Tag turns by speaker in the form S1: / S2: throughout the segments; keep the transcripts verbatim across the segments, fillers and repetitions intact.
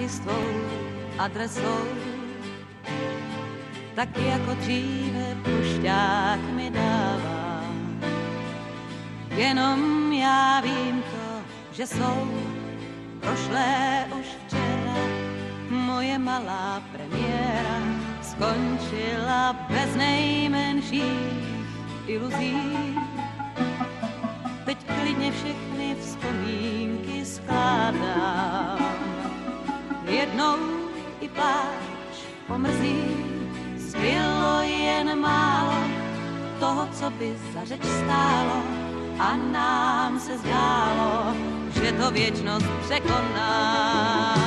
S1: schránky s tvou adresou. Tak jako dříve pušťák mi dává. Jenom já vím to, že jsou prošlé už včera. Moje malá premiéra skončila bez nejmenších iluzí. Teď klidně všechny vzpomínky skládám. Jednou i pláč pomrzí. Zbylo jen málo toho, co by za řeč stálo, a nám se zdálo, že to věčnost překoná.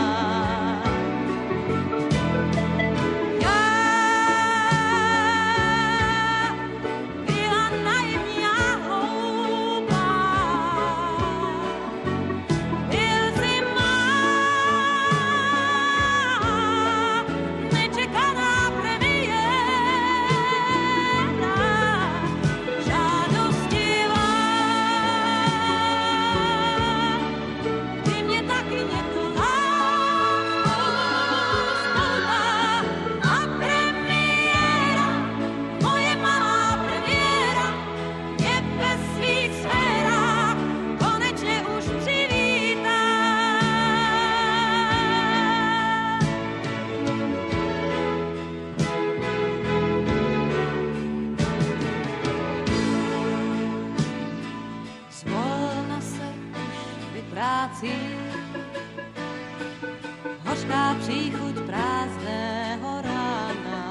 S1: Hořká příchuť prázdného rána,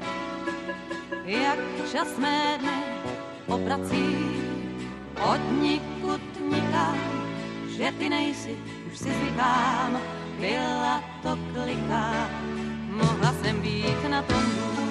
S1: jak čas mé dny obrací od nikud nikam, že ty nejsi, už si zvykám, byla to kliká, mohla jsem být na tom hůř.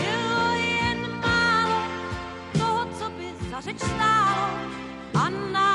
S1: Řeč stálo a